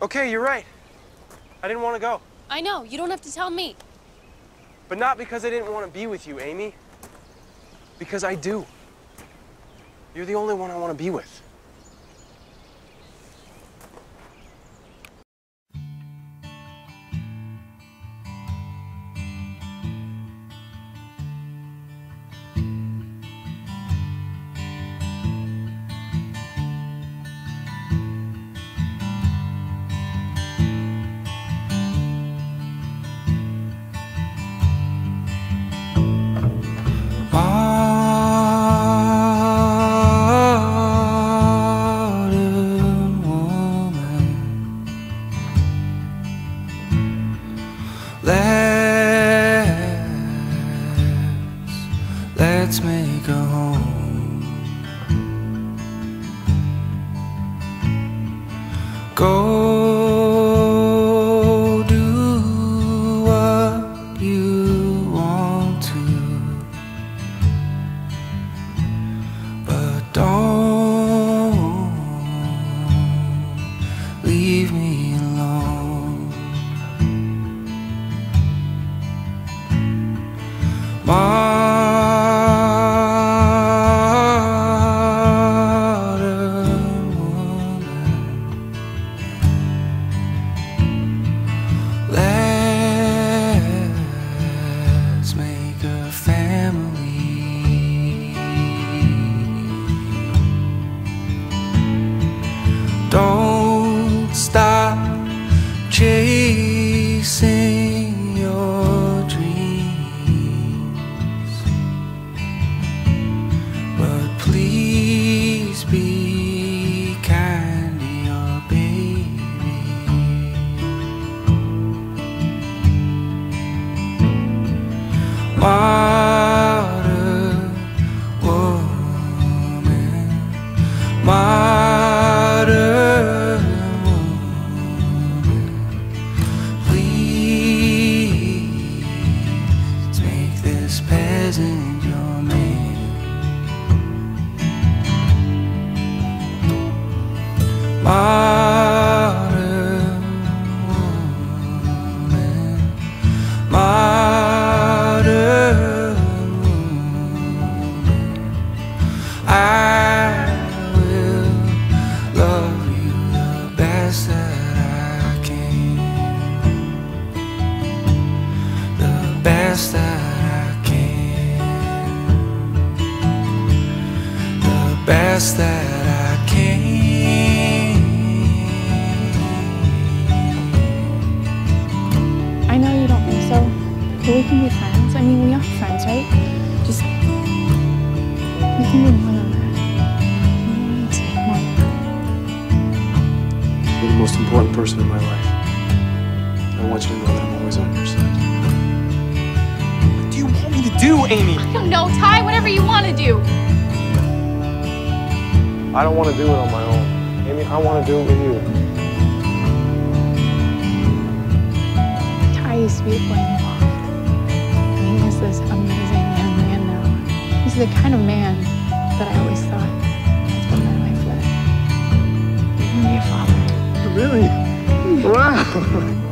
Okay, you're right. I didn't want to go. I know, you don't have to tell me. But not because I didn't want to be with you, Amy. Because I do. You're the only one I want to be with. Let's make a home. Go do what you want to, but don't leave me alone. Let's make a family. Don't stop chasing your dreams, but please be kind to your baby. Modern woman, modern woman, please make this peasant your man. Modern woman, modern woman, I will love you the best that I can, the best that I can, the best that I can. I know you don't think so, but we can be friends. I mean, we are friends, right? Just, we can be more than that. More than that. You're the most important person in my life. I want you to know that I'm always on your side. What do you want me to do, Amy? I don't know, Ty, whatever you want to do. I don't want to do it on my own. Amy, I want to do it with you. Ty used to be a boy involved. And he was this amazing young man now. He's the kind of man that I always thought I'd spend my life with. He's gonna be a father. Really? Wow.